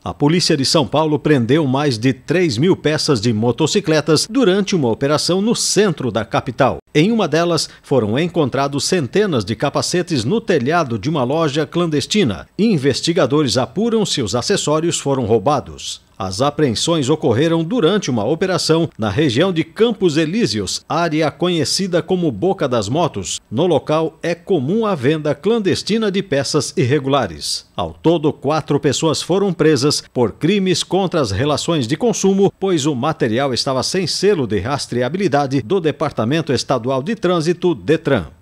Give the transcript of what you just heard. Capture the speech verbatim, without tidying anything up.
A Polícia de São Paulo prendeu mais de três mil peças de motocicletas durante uma operação no centro da capital. Em uma delas, foram encontrados centenas de capacetes no telhado de uma loja clandestina. Investigadores apuram se os acessórios foram roubados. As apreensões ocorreram durante uma operação na região de Campos Elíseos, área conhecida como Boca das Motos. No local é comum a venda clandestina de peças irregulares. Ao todo, quatro pessoas foram presas por crimes contra as relações de consumo, pois o material estava sem selo de rastreabilidade do Departamento Estadual de Trânsito, DETRAN.